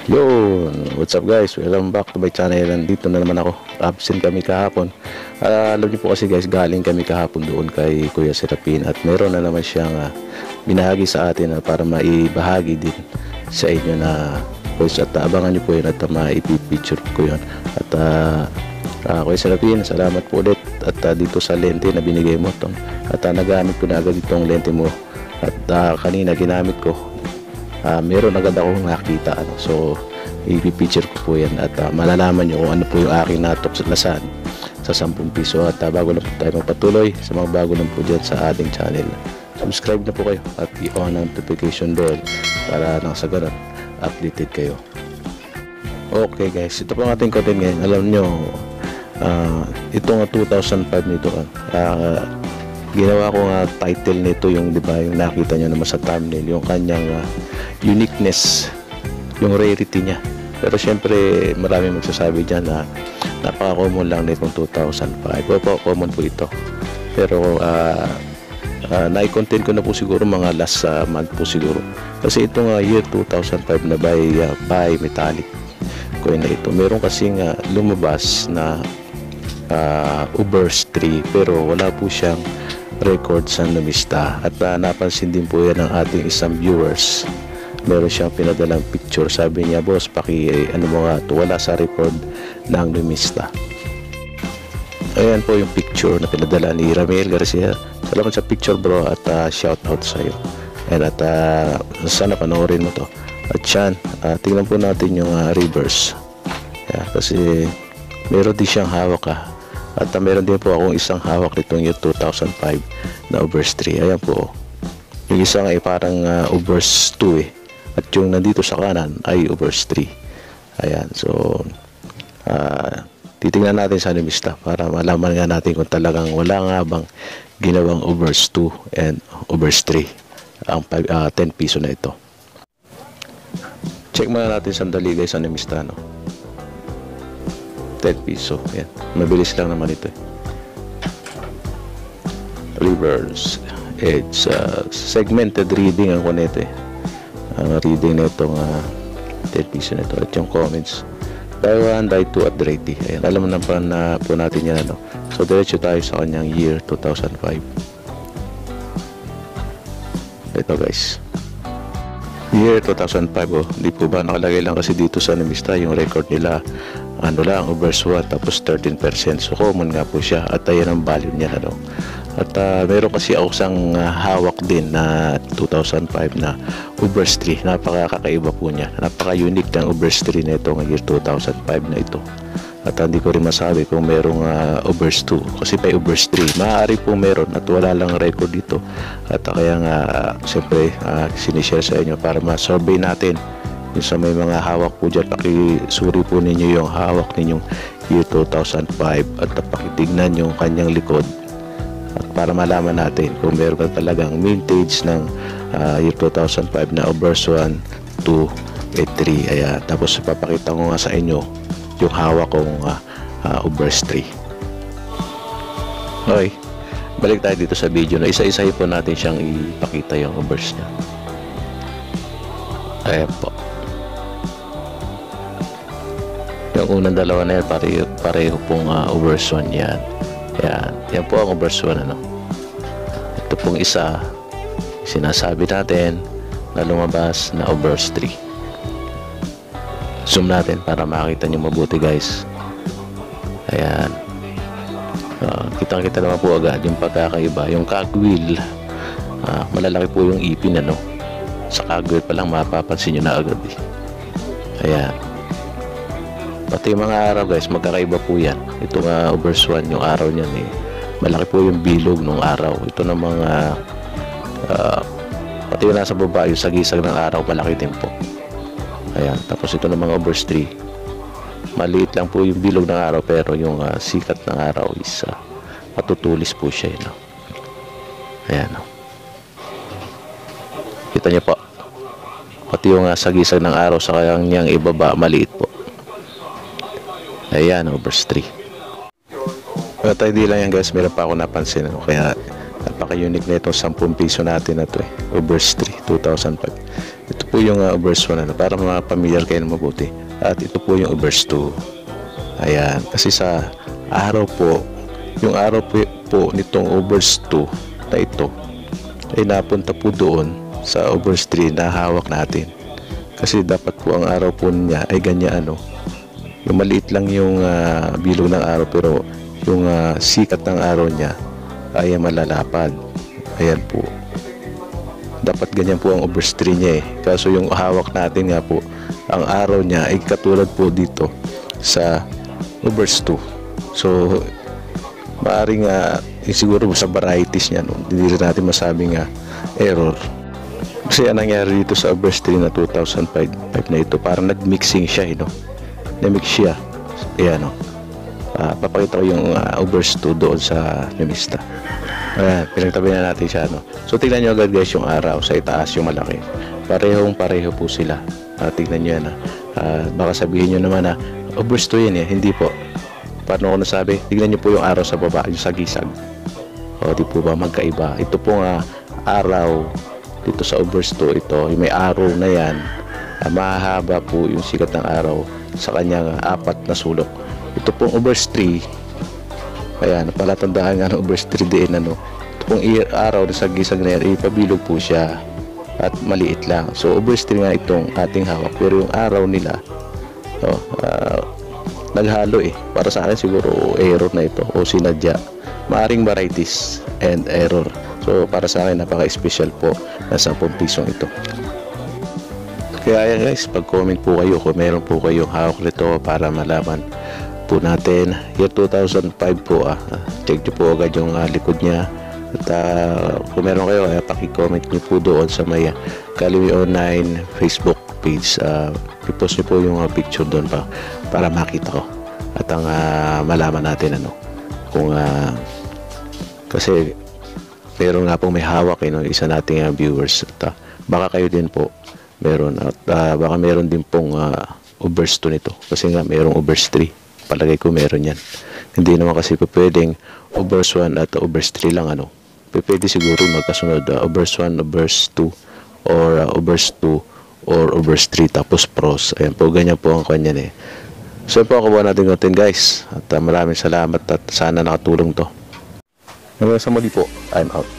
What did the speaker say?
Yo, what's up guys? Welcome back to my channel. Nandito na naman ako. Absent kami kahapon. Alam niyo po kasi guys, galing kami kahapon doon kay Kuya Serapin at meron na naman siyang binahagi sa atin para maibahagi din sa inyo na boys, at abangan niyo po yun at maipipicture ko yun. At Kuya Serapin, salamat po ulit at dito sa lente na binigay mo tong, at nagamit ko na agad itong lente mo at kanina ginamit ko. Meron agad akong nakita so i-picture ko po yan at malalaman nyo kung ano po yung aking natuklasan sa 10 piso. At bago na po tayo magpatuloy, sa mga bago lang po dyan sa ating channel, subscribe na po kayo at i-on ang notification bell para nang sa ganun updated kayo. Okay guys, ito po ang ating content ngayon. Alam nyo, itong 2005 nito ginawa ko nga title nito yung, di ba, yung nakita nyo naman sa thumbnail, yung kanyang uniqueness, yung rarity niya. Pero syempre marami magsasabi dyan na napaka-common lang nitong 2005. Opo, common po ito. Pero na-content ko na po siguro mga last month po siguro. Kasi itong year 2005 na by metallic coin na ito. Meron kasing lumabas na Uber's 3 pero wala po siyang record sa numista. At napansin din po yan ng ating isang viewers. Meron siyang pinadalang picture, sabi niya, boss, ano mo nga to, wala sa record ng numista. Ayan po yung picture na pinadala ni Ramil Garcia. Salamat sa picture bro at shout out sa iyo. And at sana panoorin mo to. At yan, tingnan po natin yung reverse. Kasi meron din siyang hawak at meron din po akong isang hawak nitong year 2005 na Uber's 3. Ayan po, yung isang ay parang Uber's 2 at yung nandito sa kanan ay Uber's 3. Ayan, so titingnan natin sa numista para malaman nga natin kung talagang wala nga bang ginawang Uber's 2 and Uber's 3 ang 10 piso na ito. Check muna natin sandali guys sa numista, no? 10 piso. Yan. Mabilis lang naman ito. Reverse. It's segmented reading ang kunete. Ang reading na itong 10 piso na ito. At yung comments. Die 1, die 2 at die 3. Ayan. Alam na po natin yan. Ano? So, diretso tayo sa kanyang year 2005. Ito guys. Year 2005. Hindi po ba nakalagay lang kasi dito sa numista yung record nila. Ano lang, Uber's 1 tapos 13%. So common nga po siya at ayan ang value niya na. At meron kasi ako isang hawak din na 2005 na Uber's 3. Napakakaiba po niya. Napaka-unique ng Uber's 3 na ito ng year 2005 na ito. At hindi ko rin masabi kung merong Uber's 2 kasi pa Uber's 3. Maaari po meron at wala lang record dito. At kaya nga siyempre sinishare sa inyo para ma-survey natin. Yung sa may mga hawak po dyan, pakisuri po ninyo yung hawak ninyong year 2005 at pakitignan yung kanyang likod at para malaman natin kung meron ka talagang vintage ng year 2005 na Uber's 1, 2, 3. Ayan. Tapos papakita ko nga sa inyo yung hawak kong Uber's 3. Okay, balik tayo dito sa video na isa-isahin po natin siyang ipakita yung Uber's niya. Ayan po. Yung unang dalawa na yan, pareho pong Uber's 1 yan. Yan po ang Uber's 1. Ito pong isa, sinasabi natin na lumabas na Uber's 3. Zoom natin para makita nyo mabuti guys. Ayan. Kitang-kita naman po agad yung pagkakaiba. Yung cogwheel, malalaki po yung ipin. Sa cogwheel pa lang mapapansin nyo na agad. Ayan. Pati yung mga araw guys, magkakaiba po yan. Ito nga Uber's 1, yung araw niyan malaki po yung bilog ng araw. Ito ng mga pati yung nasa baba, yung sagisag ng araw, malaki din po. Ayan, tapos ito ng mga Uber's 3, maliit lang po yung bilog ng araw pero yung sikat ng araw is matutulis po siya. Ayan. Kita niyo po, pati yung sagisag ng araw sa kanyang ibaba, maliit po. Ayan, Uber's 3. At hindi lang yan guys, meron pa ako napansin. Kaya napaka-unique na itong 10 piso natin na to Obverse 3 2005. Ito po yung Obverse 1 para mga-familiar kayo na mabuti. At ito po yung Obverse 2. Ayan, kasi sa araw po, yung araw po nitong Obverse 2 na ito ay napunta po doon sa Obverse 3 na hawak natin. Kasi dapat po ang araw po niya ay ganyan yung maliit lang yung bilog ng araw, pero yung sikat ng araw niya ay malalapad. Ayan po, dapat ganyan po ang Obverse 3 niya kaso yung hawak natin nga po, ang araw niya ay katulad po dito sa Obverse 2. So maaring siguro sa varieties niya hindi rin natin masabing error. Kasi ang nangyari dito sa Obverse 3 na 2005 na ito, parang nagmixing siya na-mix siya. Ayan papakita ko yung Obverse 2 doon sa Numista. Ayan, pinagtabi na natin siya So tignan nyo agad guys yung araw sa itaas, yung malaki, pareho po sila. Tignan nyo yan baka sabihin nyo naman Obverse 2 yan hindi po. Paano ko nasabi? Tignan nyo po yung araw sa baba, yung sagisag. Di po ba magkaiba? Ito pong araw dito sa Obverse 2, ito yung may araw na yan, mahaba po yung sikat ng araw sa kanyang 4 na sulok. Ito pong Obverse 3, ayan, palatandaan nga ng Obverse 3 din ito pong araw sa gisag na yan, ipabilog po siya at maliit lang. So Obverse 3 nga itong ating hawak, pero yung araw nila naghalo para sa akin siguro error na ito o sinadya. Maaring varieties and error. So para sa akin napaka-special po na 10 pisong ito. Kaya guys, pag-comment po kayo kung meron po kayong hawak nito para malaman po natin. Year 2005 po check nyo po agad yung likod niya. At kung meron kayo, paki-comment nyo po doon sa may Kaliwi Online Facebook page. I-post nyo po yung picture doon para makita ko. At ang malaman natin kung kasi meron nga pong may hawak isa nating viewers. At baka kayo din po meron, at baka meron din pong Obverse 2 nito, kasi nga merong Obverse 3. Palagay ko meron yan. Hindi naman kasi pwedeng Obverse 1 at Obverse 3 lang pwede siguro magkasunod Obverse 1, Obverse 2 or Obverse 2 or Obverse 3 tapos pros. Ayan po, ganyan po ang kanyan So po ako natin content guys, at maraming salamat at sana nakatulong to. Hanggang sa muli po, I'm out.